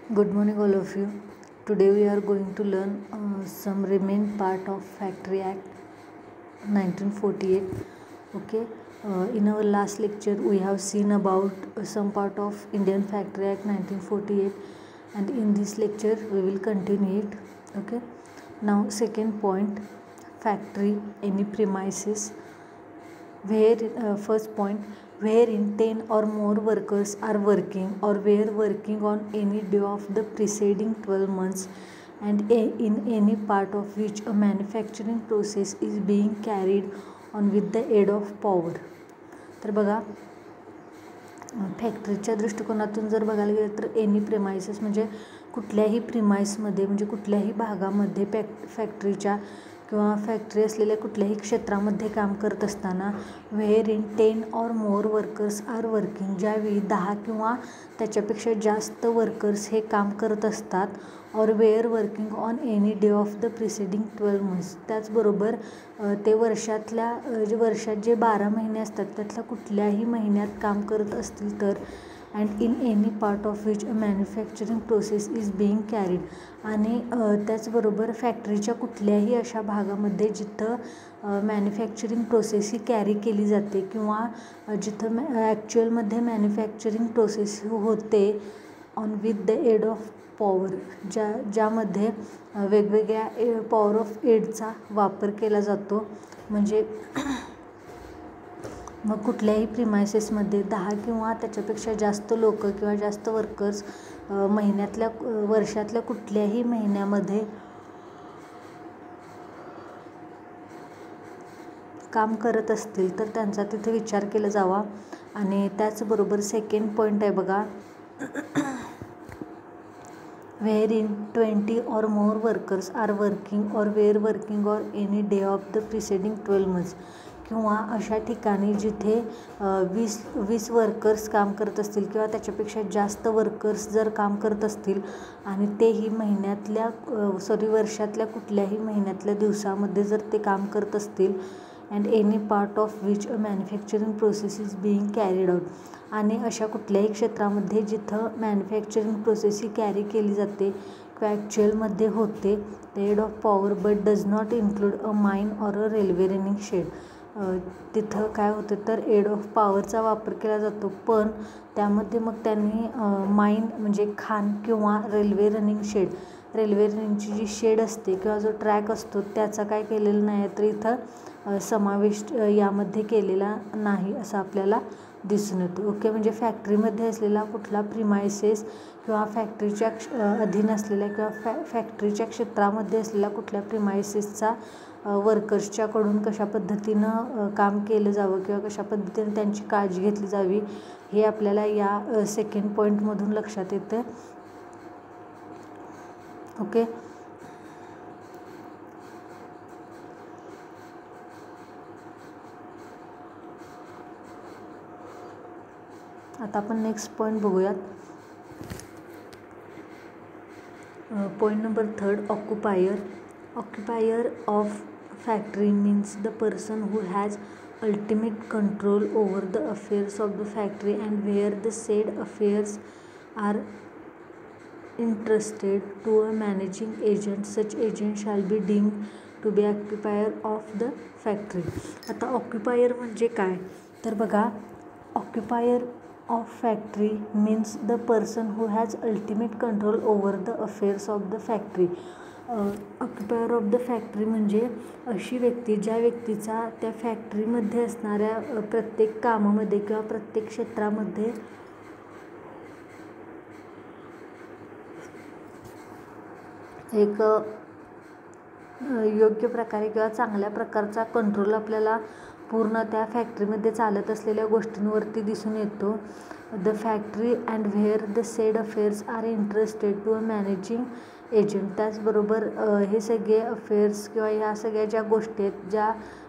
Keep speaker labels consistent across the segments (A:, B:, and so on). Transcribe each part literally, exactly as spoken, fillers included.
A: Good morning, all of you. Today we are going to learn uh, some remain part of Factory Act nineteen forty-eight. Okay. Uh, in our last lecture, we have seen about uh, some part of Indian Factory Act nineteen forty-eight, and in this lecture we will continue it. Okay. Now, second point, factory, any premises. Where uh, first point, wherein ten or more workers are working or were working on any day of the preceding twelve months and a, in any part of which a manufacturing process is being carried on with the aid of power. तर बघा, फॅक्टरीच्या दृष्टिकोनातून जर बघायला गेलं तर any premises म्हणजे कुठल्याही प्रिमाइसमध्ये म्हणजे कुठल्याही भागामध्ये फॅक फॅक्टरीच्या किंवा फॅक्टरी असलेल्या कुठल्याही क्षेत्रामध्ये काम करत असताना where in ten or more workers are working, ज्यावेळी दहा किंवा त्याच्यापेक्षा जास्त वर्कर्स हे काम करत असतात, or where working on any day of the preceding twelve months, त्याचबरोबर ते वर्षातल्या जे वर्षात जे बारा महिने असतात त्यातल्या कुठल्याही महिन्यात काम करत असतील तर, and in any part of which a manufacturing process is being carried, आणि त्याचबरोबर फॅक्टरीच्या कुठल्याही अशा भागामध्ये जिथं मॅन्युफॅक्चरिंग प्रोसेस ही कॅरी केली जाते किंवा जिथं मॅ ॲक्च्युअलमध्ये मॅन्युफॅक्चरिंग प्रोसेस होते on with the aid of power, ज्या ज्यामध्ये वेगवेगळ्या ए पॉवर ऑफ एडचा वापर केला जातो. म्हणजे मग कुठल्याही प्रिमायसेसमध्ये दहा किंवा त्याच्यापेक्षा जास्त लोक किंवा जास्त वर्कर्स महिन्यातल्या वर्षातल्या कुठल्याही महिन्यामध्ये काम करत असतील तर त्यांचा तिथे विचार केला जावा. आणि त्याचबरोबर सेकंड पॉईंट आहे बघा, where in twenty or more workers are working or where working or any day of the preceding twelve months, किंवा अशा ठिकाणी जिथे वीस वीस वर्कर्स काम करत असतील किंवा त्याच्यापेक्षा जास्त वर्कर्स जर काम करत असतील आणि तेही महिन्यातल्या सॉरी वर्षातल्या कुठल्याही महिन्यातल्या दिवसामध्ये जर ते काम करत असतील, and any part of which a manufacturing process is being carried out, आणि अशा कुठल्याही क्षेत्रामध्ये जिथं मॅन्युफॅक्चरिंग प्रोसेस ही कॅरी केली जाते किंवा ॲक्च्युअलमध्ये होते the aid of power but does not include a mine or a railway running shed, तिथं काय होतं तर एड ऑफ पॉवरचा वापर केला जातो, पण त्यामध्ये मग त्यांनी माइन म्हणजे खाण किंवा रेल्वे रनिंग शेड, रेल्वे रनिंगची जी शेड असते किंवा जो ट्रॅक असतो त्याचा काय केलेलं नाही तर इथं समावेश यामध्ये केलेला नाही असं आपल्याला दिसून येतो. ओके. म्हणजे फॅक्टरीमध्ये असलेला कुठला प्रिमायसेस किंवा फॅक्टरीच्या अधीन असलेल्या किंवा फॅ फॅक्टरीच्या क्षेत्रामध्ये असलेल्या कुठल्या प्रिमायसेसचा वर्कर्सच्याकडून कशा पद्धतीनं काम केलं जावं किंवा कशा पद्धतीने त्यांची काळजी घेतली जावी हे आपल्याला या सेकंड पॉईंटमधून लक्षात येतं. ओके. आता आपण नेक्स्ट पॉईंट बघूयात. Point number third, occupier. Occupier of factory means the person who has ultimate control over the affairs of the factory and where the said affairs are interested to a managing agent. Such agent shall be deemed to be occupier of the factory. आता occupier म्हणजे काय तर बघा, occupier of factory means the person who has ultimate control over the affairs of the factory. Occupier of the factory म्हणजे अशी व्यक्ती ज्या व्यक्तीचा त्या फॅक्टरीमध्ये असणाऱ्या प्रत्येक कामामध्ये किंवा प्रत्येक क्षेत्रामध्ये एक योग्य प्रकारे किंवा चांगल्या प्रकारचा कंट्रोल आपल्याला पूर्ण त्या फॅक्टरीमध्ये चालत असलेल्या गोष्टींवरती दिसून येतो. The factory and where the said affairs are interested to a managing agent. त्याचबरोबर हे सगळे अफेअर्स किंवा ह्या सगळ्या ज्या गोष्टी आहेत ज्या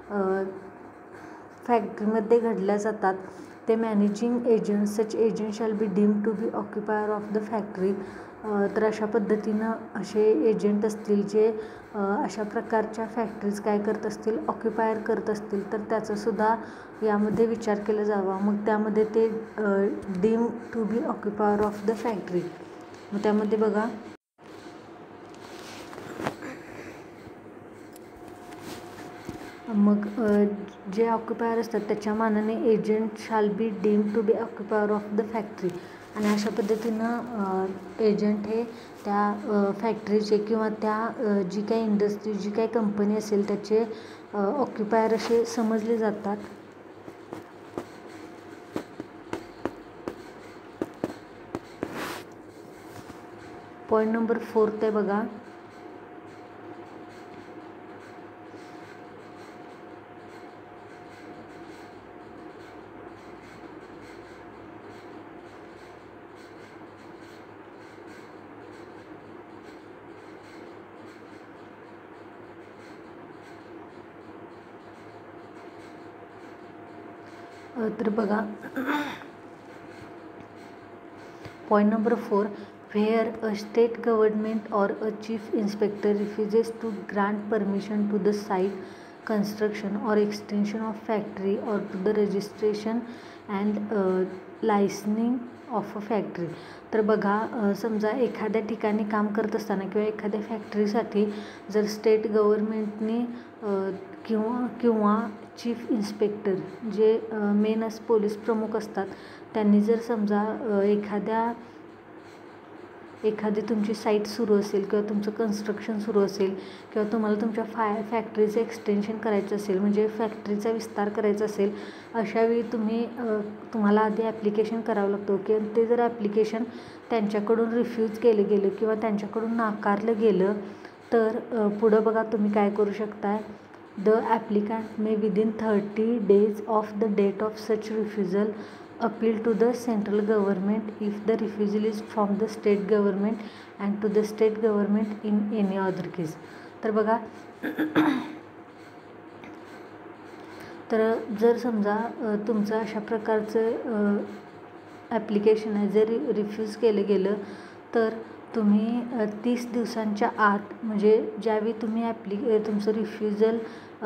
A: फॅक्टरीमध्ये घडल्या जातात ते managing agent such agent shall be deemed to be occupier of the factory. तर अशा पद्धतीनं असे एजंट असतील जे अशा प्रकारच्या फॅक्टरीज काय करत असतील ऑक्युपायर करत असतील तर त्याचासुद्धा यामध्ये विचार केला जावा. मग त्यामध्ये ते deem to be occupier of the factory मग त्यामध्ये बघा मग जे ऑक्युपायर असतात त्याच्या मानाने agent shall be deem to be occupier of the factory, आणि अशा पद्धतीनं एजंट हे त्या फॅक्टरीचे किंवा त्या जी काही इंडस्ट्री जी काही कंपनी असेल त्याचे ऑक्युपायर असे समजले जातात. पॉईंट नंबर फोर्थ आहे बघा, तर बघा point number four, where a state government or a chief inspector refuses to grant permission to the site, construction or extension of factory or to the registration and uh, licensing of a factory. तर बघा समजा एखाद्या ठिकाणी काम करत असताना किंवा एखाद्या फॅक्टरीसाठी जर स्टेट गव्हर्मेंटने किंवा किंवा चीफ इन्स्पेक्टर जे मेन अस पोलीस प्रमुख असतात त्यांनी जर समजा एखाद्या एखादी तुमची साईट सुरू असेल किंवा तुमचं कन्स्ट्रक्शन सुरू असेल किंवा तुम्हाला तुमच्या फाय फॅक्टरीचं एक्सटेन्शन करायचं असेल म्हणजे फॅक्टरीचा विस्तार करायचा असेल, अशावेळी तुम्ही तुम्हाला आधी ॲप्लिकेशन करावं लागतं की ते जर ॲप्लिकेशन त्यांच्याकडून रिफ्यूज केलं गेलं किंवा त्यांच्याकडून नाकारलं गेलं तर पुढं बघा तुम्ही काय करू शकताय. The applicant may within thirty days of the date of such refusal appeal to the central government if the refusal is from the state government and to the state government in any other case. तर बघा तर जर समजा तुमचं अशा प्रकारचं application आहे जर रिफ्यूज केलं गेलं तर तुम्ही तीस दिवसांच्या आत म्हणजे ज्यावेळी तुम्ही ॲप्लि तुमचं रिफ्युजल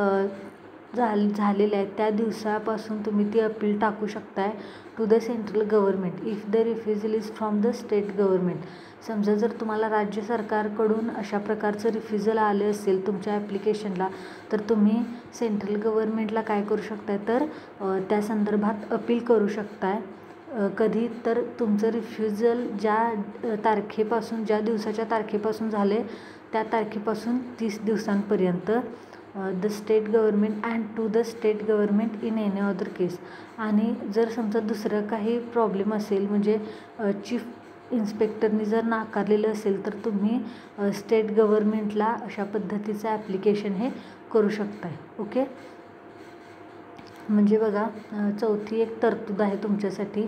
A: झाल झालेलं आहे त्या दिवसापासून तुम्ही ती अपील टाकू शकताय to the central government if the refusal is from the state government. समजा जर तुम्हाला राज्य सरकारकडून अशा प्रकारचं रिफ्युजल आलं असेल तुमच्या ॲप्लिकेशनला तर तुम्ही सेंट्रल गव्हर्मेंटला काय करू शकताय तर त्या संदर्भात अपील करू शकताय. कधी तर तुमचं रिफ्युजल ज्या तारखेपासून ज्या दिवसाच्या तारखेपासून झाले त्या तारखेपासून तीस दिवसांपर्यंत the state government and to the state government in any other case. आणि जर समजा दुसरं काही प्रॉब्लेम असेल म्हणजे चीफ इन्स्पेक्टरनी जर नाकारलेलं असेल तर तुम्ही स्टेट गव्हर्मेंटला अशा पद्धतीचं ॲप्लिकेशन हे करू शकताय. ओके, म्हणजे बघा चौथी एक तरतूद आहे तुमच्यासाठी.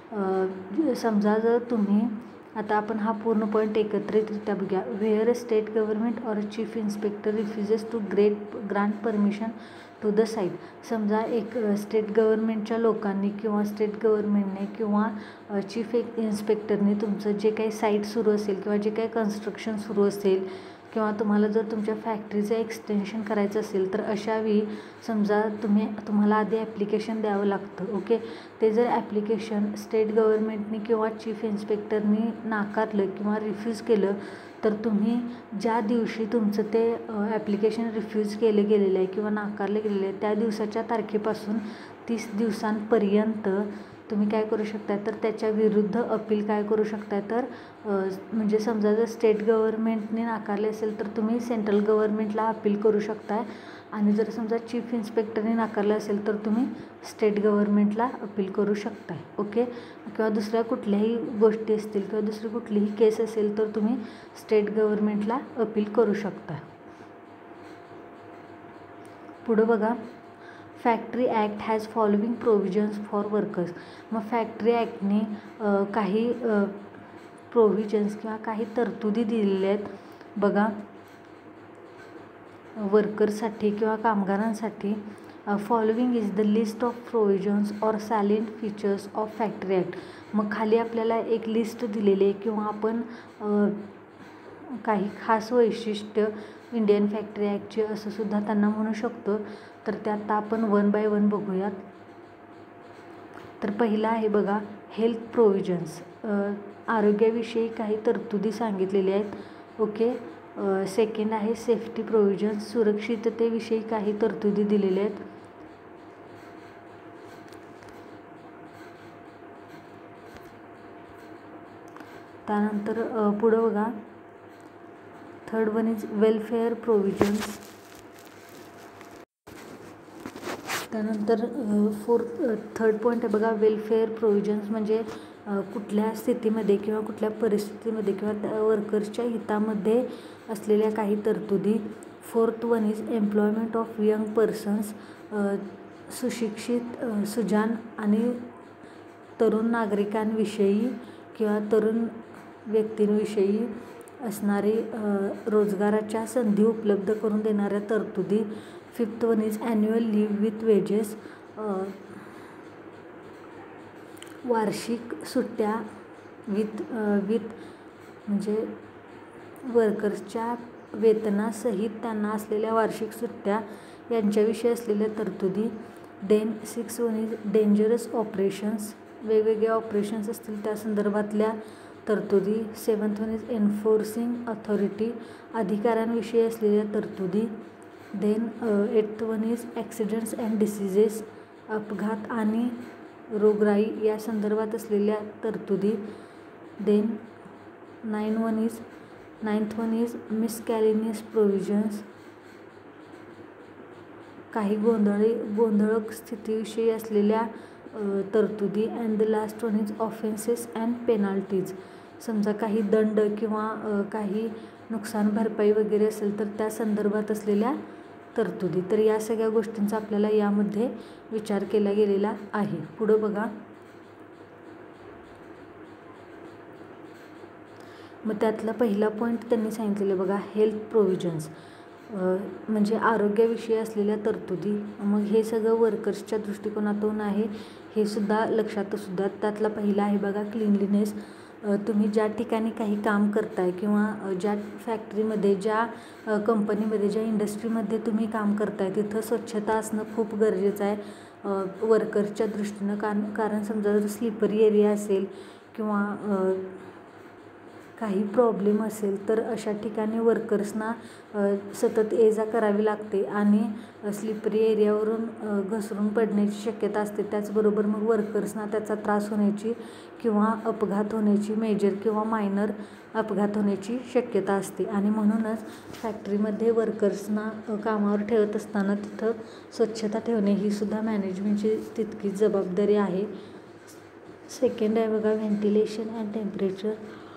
A: समजा जर तुम्ही आता आपण हा पूर्ण पॉईंट एकत्रितरित्या बघूया. Where a state government or chief inspector refuses to great grant permission to the site. समजा एक स्टेट गव्हर्मेंटच्या लोकांनी किंवा स्टेट गव्हर्मेंटने किंवा चीफ इन्स्पेक्टरने तुमचं जे काही साईट सुरू असेल किंवा जे काही कन्स्ट्रक्शन सुरू असेल किंवा तुम्हाला जर तुमच्या फॅक्टरीचं एक्सटेन्शन करायचं असेल तर अशावेळी समजा तुम्ही तुम्हाला आधी ॲप्लिकेशन द्यावं लागतं. ओके, ते जर ॲप्लिकेशन स्टेट गव्हर्मेंटने किंवा चीफ इन्स्पेक्टरनी नाकारलं किंवा रिफ्यूज केलं तर तुम्ही ज्या दिवशी तुमचं ते ॲप्लिकेशन रिफ्यूज केलं गेलेलं आहे किंवा नाकारलं गेलेलं आहे त्या दिवसाच्या तारखेपासून तीस दिवसांपर्यंत तुम्ही काय करू शकताय तर त्याच्या विरुद्ध अपील काय करू शकताय तर म्हणजे समजा जर स्टेट गव्हर्मेंटने नाकारले असेल तर तुम्ही सेंट्रल गव्हर्मेंटला अपील करू शकताय आणि जर समजा चीफ इन्स्पेक्टरने नाकारलं असेल तर तुम्ही स्टेट गव्हर्मेंटला अपील करू शकताय. ओके, किंवा दुसऱ्या कुठल्याही गोष्टी असतील किंवा दुसरी कुठलीही केस असेल तर तुम्ही स्टेट गव्हर्मेंटला अपील करू शकता. पुढं बघा, factory act has following provisions for workers. मग फॅक्टरी ॲक्टने काही प्रोव्हिजन्स किंवा काही तरतुदी दिलेल्या आहेत बघा वर्कर्ससाठी किंवा कामगारांसाठी. Following is the list of provisions or salient features of factory act. मग खाली आपल्याला एक लिस्ट दिलेली आहे किंवा आपण काही खास वैशिष्ट्य इंडियन फॅक्टरी ॲक्टचे असं सुद्धा त्यांना म्हणू शकतो. तर त्यात आपण वन बाय वन बघूयात. तर पहिला आहे बघा हेल्थ प्रोव्हिजन्स, आरोग्याविषयी काही तरतुदी सांगितलेल्या आहेत. ओके. सेकंड आहे सेफ्टी प्रोव्हिजन्स, सुरक्षिततेविषयी काही तरतुदी दिलेल्या आहेत. त्यानंतर पुढं बघा third one is welfare provisions. त्यानंतर फोर्थ थर्ड पॉईंट आहे बघा वेलफेअर प्रोव्हिजन्स, म्हणजे कुठल्या स्थितीमध्ये किंवा कुठल्या परिस्थितीमध्ये किंवा त्या वर्कर्सच्या हितामध्ये असलेल्या काही तरतुदी. Fourth one is employment of young persons, सुशिक्षित सुजाण आणि तरुण नागरिकांविषयी किंवा तरुण व्यक्तींविषयी असणारी रोजगाराच्या संधी उपलब्ध करून देणाऱ्या तरतुदी. Fifth one is annual leave with wages, वार्षिक सुट्ट्या विथ विथ म्हणजे वर्कर्सच्या वेतनासहित त्यांना असलेल्या वार्षिक सुट्ट्या यांच्याविषयी असलेल्या तरतुदी. Then six one is dangerous operations, वेगवेगळे ऑपरेशन्स असतील त्या संदर्भातल्या तरतुदी. Seventh one is enforcing authority, अधिकाऱ्यांविषयी असलेल्या तरतुदी. Then eighth one is accidents and diseases, अपघात आणि रोगराई या संदर्भात असलेल्या तरतुदी. Then nine one is ninth one is miscellaneous provisions, काही गोंधळी गोंधळक स्थितीविषयी असलेल्या तरतुदी. And the last one is offences and penalties, समजा काही दंड किंवा काही नुकसान भरपाई वगैरे असेल तर त्या संदर्भात असलेल्या तरतुदी. तर या सगळ्या गोष्टींचा आपल्याला यामध्ये विचार केला गेलेला आहे. पुढं बघा मग त्यातला पहिला पॉईंट त्यांनी सांगितलेलं बघा हेल्थ प्रोव्हिजन्स, म्हणजे आरोग्याविषयी असलेल्या तरतुदी. मग हे सगळं वर्कर्सच्या दृष्टिकोनातून आहे हे सुद्धा लक्षात असू द्या. त्यातला पहिला आहे बघा क्लीनलीनेस, तुम्ही ज्या ठिकाणी काही काम करताय किंवा ज्या फॅक्टरीमध्ये ज्या कंपनीमध्ये ज्या इंडस्ट्रीमध्ये तुम्ही काम करताय तिथं स्वच्छता असणं खूप गरजेचं आहे वर्कर्सच्या दृष्टीनं. कारण कारण समजा जर स्लिपरी एरिया असेल किंवा काही प्रॉब्लेम असेल तर अशा ठिकाणी वर्कर्सना सतत ये जा करावी लागते आणि स्लिपरी एरियावरून घसरून पडण्याची शक्यता असते. त्याचबरोबर मग वर्कर्सना त्याचा त्रास होण्याची किंवा अपघात होण्याची, मेजर किंवा मायनर अपघात होण्याची शक्यता असते. आणि म्हणूनच फॅक्टरीमध्ये वर्कर्सना कामावर ठेवत असताना तिथं स्वच्छता ठेवणे ही सुद्धा मॅनेजमेंटची तितकीच जबाबदारी आहे. सेकंड आहे बघा व्हेंटिलेशन अँड टेम्परेचर,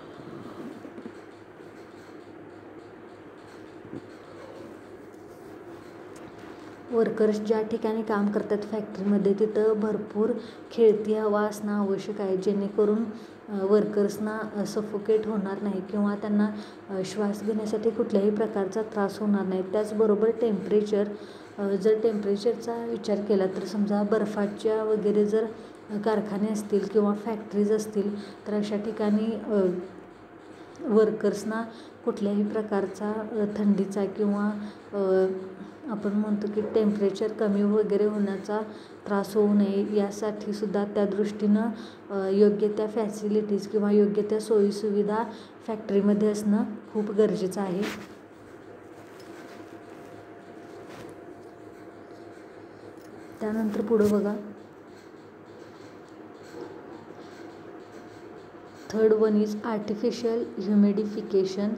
A: वर्कर्स ज्या ठिकाणी काम करतात फॅक्टरीमध्ये तिथं भरपूर खेळती हवा असणं आवश्यक आहे, जेणेकरून वर्कर्सना सफोकेट होणार नाही किंवा त्यांना श्वास घेण्यासाठी कुठल्याही प्रकारचा त्रास होणार नाही. त्याचबरोबर टेम्परेचर, जर टेम्परेचरचा विचार केला तर समजा बर्फाच्या वगैरे जर कारखाने असतील किंवा फॅक्टरीज असतील तर अशा ठिकाणी वर्कर्सना कुठल्याही प्रकारचा थंडीचा किंवा आपण म्हणतो की टेम्परेचर कमी वगैरे होण्याचा त्रास होऊ नये यासाठी सुद्धा त्या दृष्टीनं योग्य त्या फॅसिलिटीज किंवा योग्य त्या सोयीसुविधा फॅक्टरीमध्ये असणं खूप गरजेचं आहे. त्यानंतर पुढं बघा third one is artificial humidification,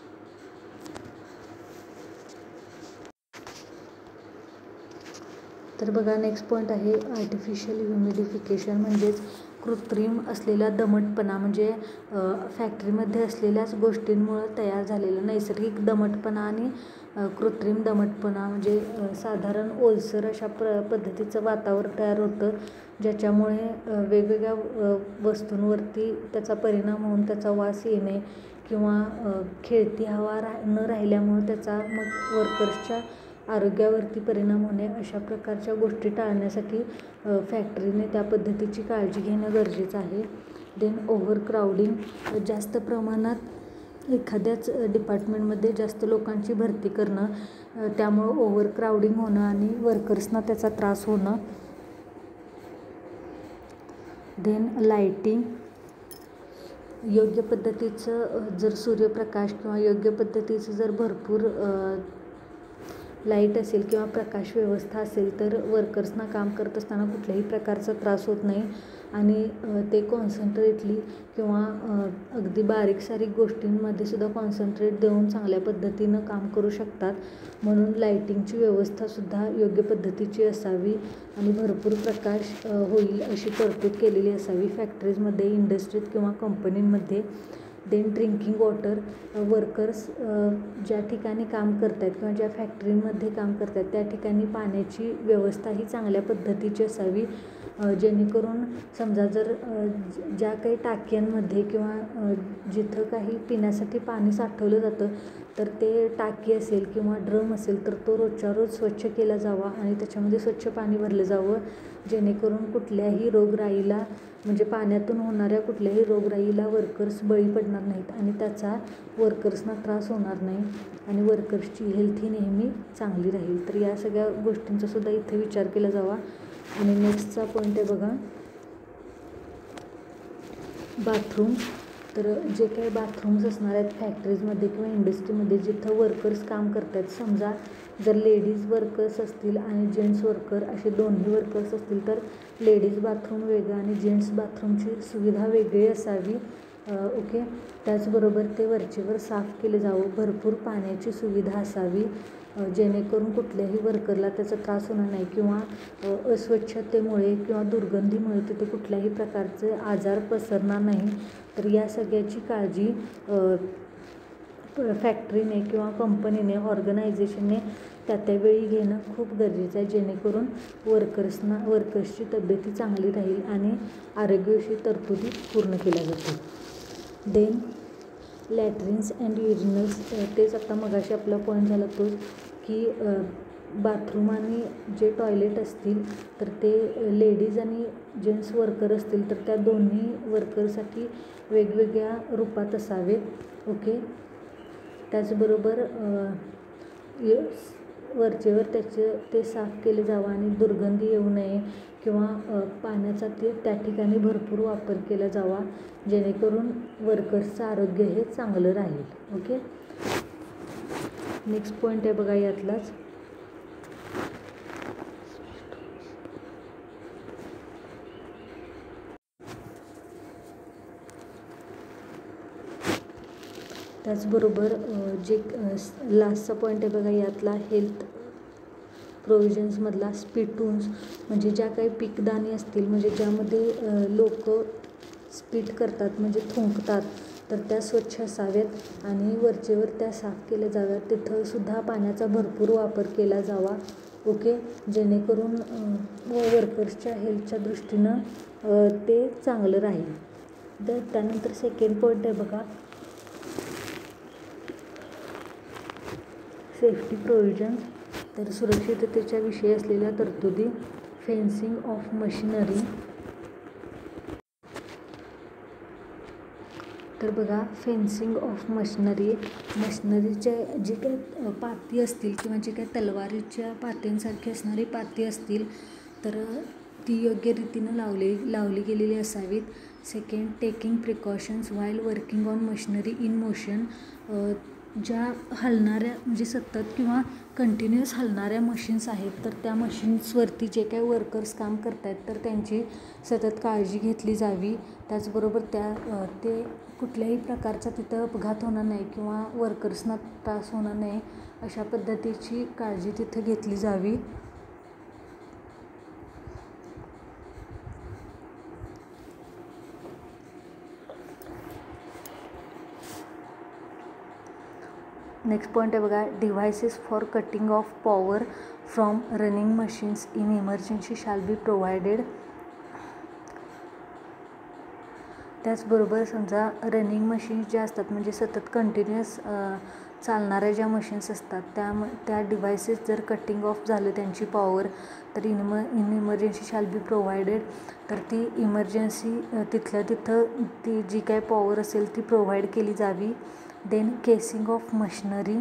A: तर बघा नेक्स्ट पॉईंट आहे आर्टिफिशियल ह्युमिडिफिकेशन, म्हणजेच कृत्रिम असलेला दमटपणा, म्हणजे फॅक्टरीमध्ये असलेल्याच गोष्टींमुळं तयार झालेलं नैसर्गिक दमटपणा आणि कृत्रिम दमटपणा, म्हणजे साधारण ओलसर अशा प्र पद्धतीचं वातावरण तयार होतं ज्याच्यामुळे वेगवेगळ्या वस्तूंवरती त्याचा परिणाम होऊन त्याचा वास येणे किंवा खेळती हवा रा न राहिल्यामुळे त्याचा मग वर्कर्सच्या आरोग्यावरती परिणाम होणे, अशा प्रकारच्या गोष्टी टाळण्यासाठी फॅक्टरीने त्या पद्धतीची काळजी घेणं गरजेचं आहे. देन ओव्हर क्राऊडिंग, जास्त प्रमाणात एखाद्याच डिपार्टमेंटमध्ये जास्त लोकांची भरती करणं, त्यामुळं ओव्हर क्राऊडिंग होणं आणि वर्कर्सना त्याचा त्रास होणं. देन लाईटिंग, योग्य पद्धतीचं जर सूर्यप्रकाश किंवा योग्य पद्धतीचं जर भरपूर लाईट असेल किंवा प्रकाश व्यवस्था असेल तर वर्कर्सना काम करत असताना कुठल्याही प्रकारचा त्रास होत नाही आणि ते कॉन्सन्ट्रेटली किंवा अगदी बारीक सारीक गोष्टींमध्ये सुद्धा कॉन्सन्ट्रेट देऊन चांगल्या पद्धतीनं काम करू शकतात. म्हणून लाईटिंगची व्यवस्थासुद्धा योग्य पद्धतीची असावी आणि भरपूर प्रकाश होईल अशी तरतूद केलेली असावी फॅक्टरीजमध्ये, इंडस्ट्रीत किंवा कंपनींमध्ये. देन ड्रिंकिंग वॉटर, वर्कर्स ज्या ठिकाणी काम करत आहेत किंवा ज्या फॅक्टरीमध्ये काम करत आहेत त्या ठिकाणी पाण्याची व्यवस्था ही चांगल्या पद्धतीची असावी, जेणेकरून समजा जर ज्या काही टाक्यांमध्ये किंवा जिथं काही पिण्यासाठी पाणी साठवलं जातं तर ते टाकी असेल किंवा ड्रम असेल तर तो रोजच्या रोज स्वच्छ केला जावा आणि त्याच्यामध्ये स्वच्छ पाणी भरलं जावं, जेणेकरून कुठल्याही रोगराईला म्हणजे पाण्यातून होणाऱ्या कुठल्याही रोगराईला वर्कर्स बळी पडणार नाहीत आणि त्याचा वर्कर्सना त्रास होणार नाही आणि वर्कर्सची हेल्थ ही नेहमी चांगली राहील. तर या सगळ्या गोष्टींचासुद्धा इथे विचार केला जावा. आणि नेक्स्टचा पॉईंट आहे बघा, बाथरूम. तर जे काही बाथरूम्स असणार आहेत फॅक्टरीजमध्ये किंवा इंडस्ट्रीमध्ये जिथं वर्कर्स काम करत आहेत, समजा जर लेडीज वर्कर्स असतील आणि जेंट्स वर्कर असे दोन्ही वर्कर्स असतील तर लेडीज बाथरूम वेगळं आणि जेंट्स बाथरूमची सुविधा वेगळी असावी. ओके. त्याचबरोबर ते वरचेवर साफ केले जावं, भरपूर पाण्याची सुविधा असावी जेणेकरून कुठल्याही वर्करला त्याचा त्रास होणार नाही किंवा अस्वच्छतेमुळे किंवा दुर्गंधीमुळे तिथे कुठल्याही प्रकारचे आजार पसरणार नाही. तर या सगळ्याची काळजी फॅक्टरीने किंवा कंपनीने, ऑर्गनायझेशनने त्या त्यावेळी घेणं खूप गरजेचं आहे, जेणेकरून वर्कर्सना वर्कर्सची तब्येती चांगली राहील आणि आरोग्यविषयी तरतुदी पूर्ण केल्या जातील. देन लॅट्रिन्स अँड युरिनल्स, तेच आता मगाशी आपला पॉईंट झाला तोच की बाथरूम आणि जे टॉयलेट असतील तर ते लेडीज आणि जेंट्स वर्कर असतील तर त्या दोन्ही वर्करसाठी वेगवेगळ्या रूपात असावेत. ओके. त्याचबरोबर वरचेवर त्याचे ते साफ केले जावं आणि दुर्गंधी येऊ नये किंवा पाण्याचा ते त्या ठिकाणी भरपूर वापर केला जावा, जेणेकरून वर्कर्सचं आरोग्य हे चांगलं राहील. ओके. नेक्स्ट पॉईंट आहे बघा यातलाच, त्याचबरोबर जे लास्टचा पॉईंट आहे बघा यातला, हेल्थ प्रोव्हिजन्समधला स्पिटून्स, म्हणजे ज्या काही पीकदाणी असतील म्हणजे ज्यामध्ये लोक स्पीट करतात म्हणजे थुंकतात तर त्या स्वच्छ असाव्यात आणि वरचेवर त्या साफ केल्या जाव्यात. तिथंसुद्धा पाण्याचा भरपूर वापर केला जावा. ओके. जेणेकरून वर्कर्सच्या हेल्थच्या दृष्टीनं ते चांगलं राहील. तर त्यानंतर सेकंड पॉईंट आहे बघा, सेफ्टी प्रोव्हिजन्स. तर सुरक्षिततेच्या विषयी असलेल्या तरतुदी, फेन्सिंग ऑफ मशिनरी. तर बघा फेन्सिंग ऑफ मशिनरी, मशिनरीच्या जे काही पाती असतील किंवा जे काही तलवारीच्या पात्यांसारखी असणारी पाती असतील तर ती योग्य रीतीनं लावली लावली गेलेली असावीत. Second, taking precautions while working on machinery in motion. ज्या हलणाऱ्या म्हणजे सतत किंवा कंटिन्युअस हलणाऱ्या मशीन्स आहेत तर त्या मशीन्सवरती जे काही वर्कर्स काम करत आहेत तर त्यांची सतत काळजी घेतली जावी. त्याचबरोबर त्या ते कुठल्याही प्रकारचा तिथं अपघात होणार नाही किंवा वर्कर्सना त्रास होणार नाही अशा पद्धतीची काळजी तिथे घेतली जावी. नेक्स्ट पॉईंट आहे बघा, devices for cutting off power from running machines in emergency shall be provided. त्याचबरोबर समजा रनिंग मशीन्स ज्या असतात म्हणजे सतत कंटिन्युअस चालणाऱ्या ज्या मशीन्स असतात त्या त्या डिव्हायसेस जर कटिंग ऑफ झालं त्यांची पॉवर तर in in emergency shall be provided. तर ती इमर्जन्सी तिथल्या तिथं ती जी काय पॉवर असेल ती प्रोव्हाइड केली जावी. Then casing of machinery.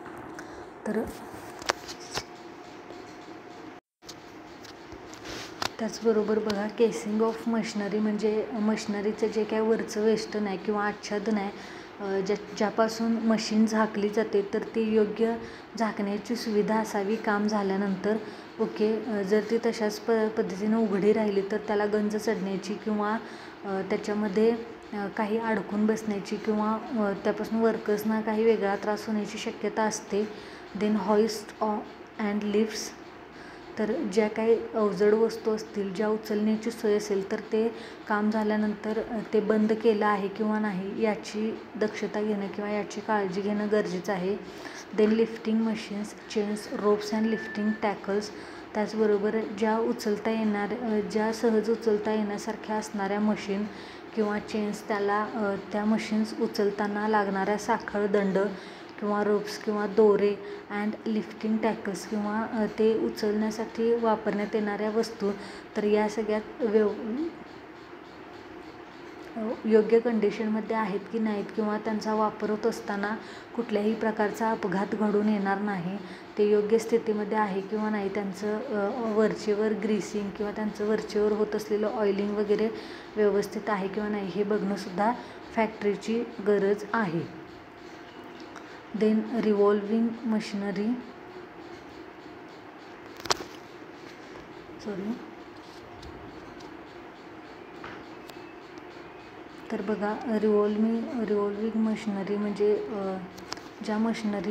A: तर त्याचबरोबर बघा, केसिंग ऑफ मशिनरी म्हणजे मशिनरीचं जे काय वरचं वेष्टन आहे किंवा आच्छादन आहे, ज्या ज्यापासून मशीन झाकली जाते, तर ती योग्य झाकण्याची सुविधा असावी काम झाल्यानंतर. ओके, जर ती तशाच प पद्धतीनं उघडी राहिली तर त्याला गंज चढण्याची किंवा त्याच्यामध्ये काही अडकून बसण्याची किंवा त्यापासून वर्कर्सना काही वेगळा त्रास होण्याची शक्यता असते. देन हॉइस्ट अँड लिफ्ट्स, तर ज्या काही अवजड वस्तू असतील, ज्या उचलण्याची सोय असेल, तर ते काम झाल्यानंतर ते बंद केलं आहे किंवा नाही याची दक्षता घेणं किंवा याची काळजी घेणं गरजेचं आहे. Then lifting machines, chains, ropes and lifting tackles, त्याचबरोबर ज्या उचलता येणार ज्या सहज उचलता येण्यासारख्या असणाऱ्या मशीन किंवा चेन्स, त्याला त्या मशीन्स उचलताना लागणाऱ्या साखळ दंड किंवा रोप्स किंवा दोरे अँड लिफ्टिंग टॅकल्स किंवा ते उचलण्यासाठी वापरण्यात येणाऱ्या वस्तू, तर या सगळ्यात व्यव योग्य कंडिशनमध्ये आहेत की नाहीत किंवा त्यांचा वापर होत असताना कुठल्याही प्रकारचा अपघात घडून येणार नाही, ते योग्य स्थितीमध्ये आहे किंवा नाही, त्यांचं वरचेवर ग्रीसिंग किंवा त्यांचं वरचेवर होत असलेलं ऑइलिंग वगैरे व्यवस्थित आहे किंवा नाही, हे बघणंसुद्धा फॅक्टरीची गरज आहे. देन रिव्हॉल्विंग मशिनरी सॉरी तर बघा, रिव्हॉल्विंग रिव्हॉल्विंग मशिनरी म्हणजे ज्या मशिनरी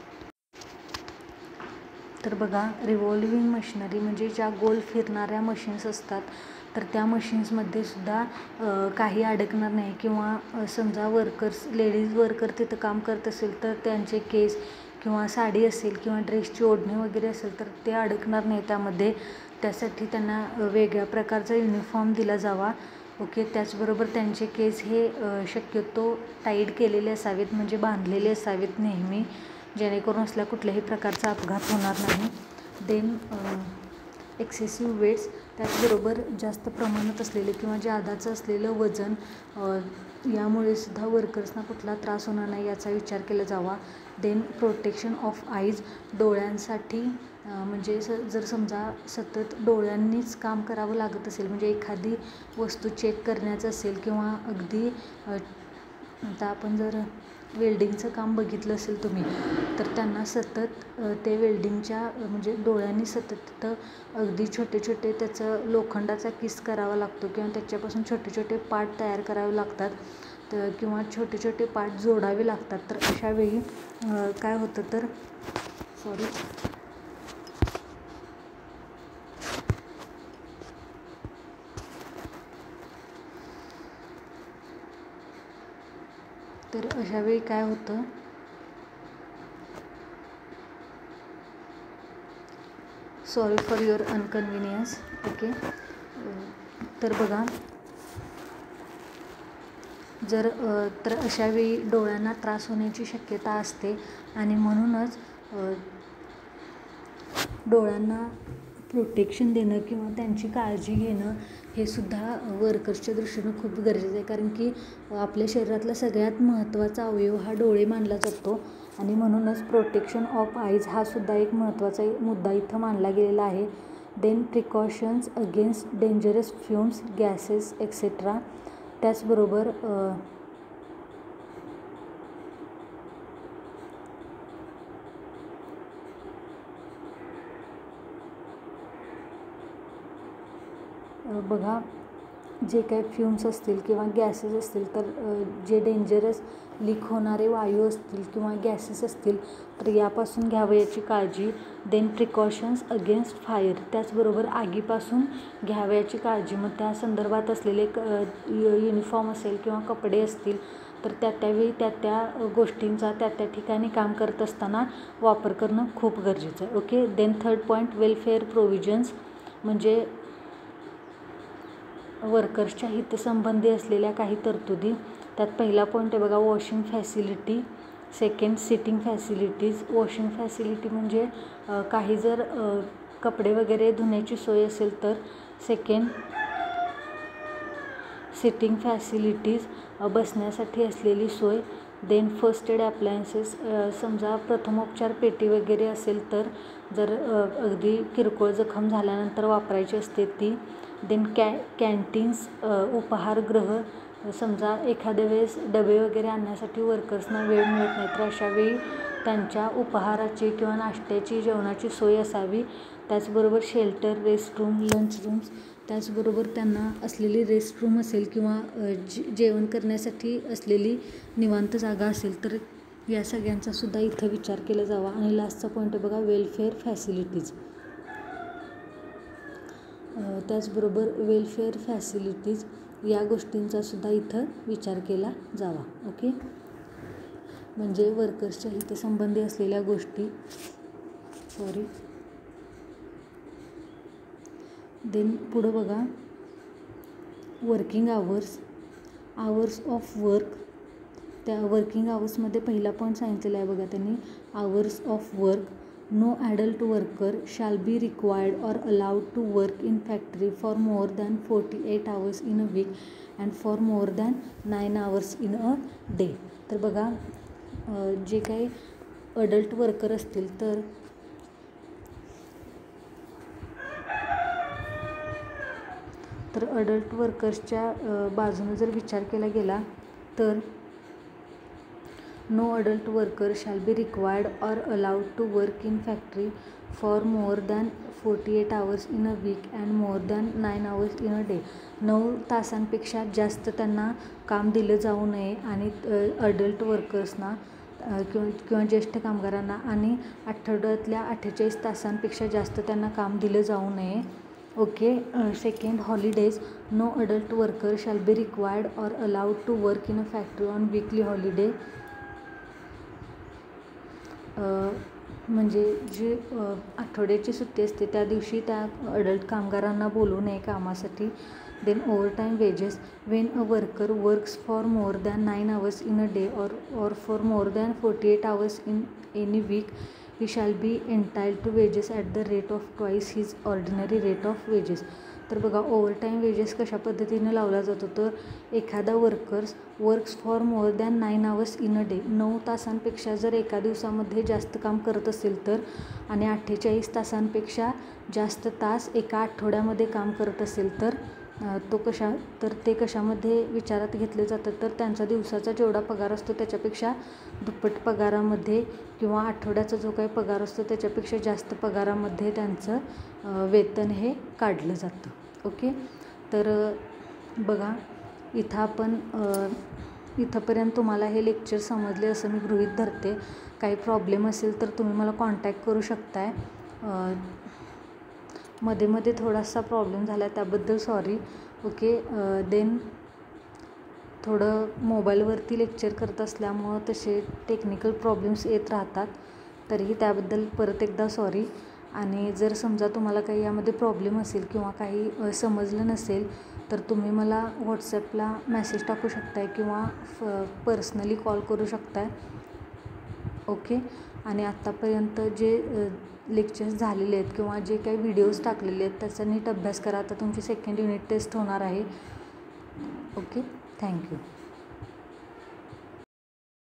A: तर बघा रिव्हॉल्विंग मशिनरी म्हणजे ज्या गोल फिरणाऱ्या मशीन्स असतात, तर त्या मशीन्समध्ये सुद्धा काही अडकणार नाही किंवा समजा वर्कर्स लेडीज वर्कर तिथं काम करत असेल तर त्यांचे केस किंवा साडी असेल किंवा ड्रेसची ओढणी वगैरे असेल तर ते अडकणार नाही त्यामध्ये. त्यासाठी त्यांना वेगळ्या प्रकारचा युनिफॉर्म दिला जावा. ओके, त्याचबरोबर त्यांचे केस हे शक्यतो टाईट केलेले असावेत म्हणजे बांधलेले असावेत नेहमी, जेणेकरून असल्या कुठल्याही प्रकारचा अपघात होणार नाही. देन एक्सेसिव्ह वेट्स, त्याचबरोबर जास्त प्रमाणात असलेले किंवा जादाचं असलेलं वजन, यामुळे सुद्धा वर्कर्सना कुठला त्रास होणार नाही याचा विचार केला जावा. देन प्रोटेक्शन ऑफ आईज, डोळ्यांसाठी म्हणजे स जर समजा सतत डोळ्यांनीच काम करावं लागत असेल, म्हणजे एखादी वस्तू चेक करण्याचं असेल किंवा अगदी आता आपण जर वेल्डिंगचं काम बघितलं असेल तुम्ही, तर त्यांना सतत ते वेल्डिंगच्या म्हणजे डोळ्यांनी सतत तिथं अगदी छोटे छोटे त्याचं लोखंडाचा किस करावा लागतो किंवा त्याच्यापासून छोटे छोटे पार्ट तयार करावे लागतात तर किंवा छोटे छोटे पार्ट जोडावे लागतात. तर अशावेळी काय होतं तर सॉरी तर अशावेळी काय होतं sorry for your inconvenience. Okay, तर बघा, जर तर अशावेळी डोळ्यांना त्रास होण्याची शक्यता असते आणि म्हणूनच डोळ्यांना प्रोटेक्शन देणं किंवा त्यांची काळजी घेणं हे सुद्धा वर्कर्सच्या दृष्टीनं खूप गरजेचं आहे, कारण की आपल्या शरीरातला सगळ्यात महत्त्वाचा अवयव हा डोळे मानला जातो आणि म्हणूनच प्रोटेक्शन ऑफ आईज हा सुद्धा एक महत्त्वाचा मुद्दा इथं मानला गेलेला आहे. Then precautions against dangerous fumes, gases etcetera, त्याचबरोबर बघा, जे काही फ्युम्स असतील किंवा गॅसेस असतील तर जे डेंजरस लीक होणारे वायू असतील किंवा गॅसेस असतील तर यापासून घ्यावं याची काळजी. देन प्रिकॉशन्स अगेन्स्ट फायर, त्याचबरोबर आगीपासून घ्यावयाची काळजी. मग त्या संदर्भात असलेले क युनिफॉर्म असेल किंवा कपडे असतील तर त्या त्यावेळी त्या त्या गोष्टींचा त्या त्या ठिकाणी काम करत असताना वापर करणं खूप गरजेचं आहे. Okay, then third point welfare provisions म्हणजे वर्कर्सच्या हितसंबंधी असलेल्या काही तरतुदी. त्यात पहिला पॉईंट आहे बघा, washing facility. Second, sitting facilities. Washing facility म्हणजे काही जर कपडे वगैरे धुण्याची सोय असेल तर. सेकंड, सिटिंग फॅसिलिटीज बसण्यासाठी असलेली सोय. देन फर्स्ट एड ॲप्लायन्सेस, समजा प्रथमोपचार पेटी वगैरे असेल तर जर अगदी किरकोळ जखम झाल्यानंतर वापरायची असते ती. देन कॅ कॅन्टीन्स, उपहारगृह, समजा एखाद्या वेळेस डबे वगैरे आणण्यासाठी वर्कर्सना वेळ मिळत नाही तर अशा वेळी त्यांच्या उपहाराची किंवा नाश्त्याची जेवणाची सोय असावी. त्याचबरोबर शेल्टर, रेस्टरूम, लंच रूम्स, त्याचबरोबर त्यांना असलेली रेस्टरूम असेल किंवा जे जेवण करण्यासाठी असलेली निवांत जागा असेल तर या सगळ्यांचासुद्धा इथं विचार केला जावा. आणि लास्टचा पॉईंट आहे बघा, वेलफेअर फॅसिलिटीज. त्याचबरोबर वेलफेअर फॅसिलिटीज या गोष्टींचासुद्धा इथं विचार केला जावा. ओके, म्हणजे वर्कर्सच्या हितसंबंधी असलेल्या गोष्टी. सॉरी देन पुढं बघा, working hours, hours of work. त्या वर्किंग आवर्समध्ये पहिला पॉईंट सांगितलेला आहे बघा त्यांनी, hours of work. No adult worker shall be required or allowed to work in factory for more than forty eight hours in a week and for more than nine hours in a day. तर बघा, जे काही adult worker असतील तर तर adult वर्कर्सच्या बाजूने जर विचार केला गेला तर no adult worker shall be required or allowed to work in factory for more than forty eight hours in a week and more than nine hours in a day. नऊ तासांपेक्षा जास्त त्यांना काम दिलं जाऊ नये आणि अडल्ट वर्कर्सना किंवा किंवा ज्येष्ठ कामगारांना आणि आठवड्यातल्या अठ्ठेचाळीस तासांपेक्षा जास्त त्यांना काम दिलं जाऊ नये. Okay. Second, holidays. No adult worker shall be required or allowed to work in a factory on weekly holiday. म्हणजे जी आठवड्याची सुट्टी असते त्या दिवशी त्या अडल्ट कामगारांना बोलवू नये कामासाठी. Then overtime wages. When a worker works for more than nine hours in a day or or for more than forty eight hours in any week he shall be entitled to wages at the rate of twice his ordinary rate of wages. तर बघा, overtime wedges कशा पद्धतीने लावला जातो तर एखादा workers works for more than nine hours in a day, नऊ तासांपेक्षा जर एका दिवसामध्ये जास्त काम करत असेल तर आणि अठ्ठेचाळीस तासांपेक्षा जास्त तास एका आठवड्यामध्ये काम करत असेल तर तो कशा तर ते कशामध्ये विचारात घेतले जातात तर त्यांचा दिवसाचा जेवढा पगार असतो त्याच्यापेक्षा दुप्पट पगारामध्ये किंवा आठवड्याचा जो काही पगार असतो त्याच्यापेक्षा जास्त पगारामध्ये त्यांचं वेतन हे काढलं जातं. ओके. तर बघा, इथं आपण इथंपर्यंत तुम्हाला हे लेक्चर समजले असं मी गृहीत धरते. काही प्रॉब्लेम असेल तर तुम्ही मला कॉन्टॅक्ट करू शकताय. मध्ये मध्ये थोडासा प्रॉब्लेम झाला त्याबद्दल सॉरी. ओके. देन थोडं मोबाईलवरती लेक्चर करत असल्यामुळं तसे टेक्निकल प्रॉब्लेम्स येत राहतात, तरीही त्याबद्दल परत एकदा सॉरी. आणि जर समजा तुम्हाला काही यामध्ये प्रॉब्लेम असेल किंवा काही समजलं नसेल तर तुम्ही मला व्हॉट्सॲपला मेसेज टाकू शकताय किंवा फ पर्सनली कॉल करू शकताय. ओके. आणि आत्तापर्यंत जे लेक्चर्स झालेले आहेत किंवा जे काही व्हिडिओज टाकलेले आहेत त्याचा नीट अभ्यास करा. आता तुमची सेकंड युनिट टेस्ट होणार आहे. ओके. थँक्यू.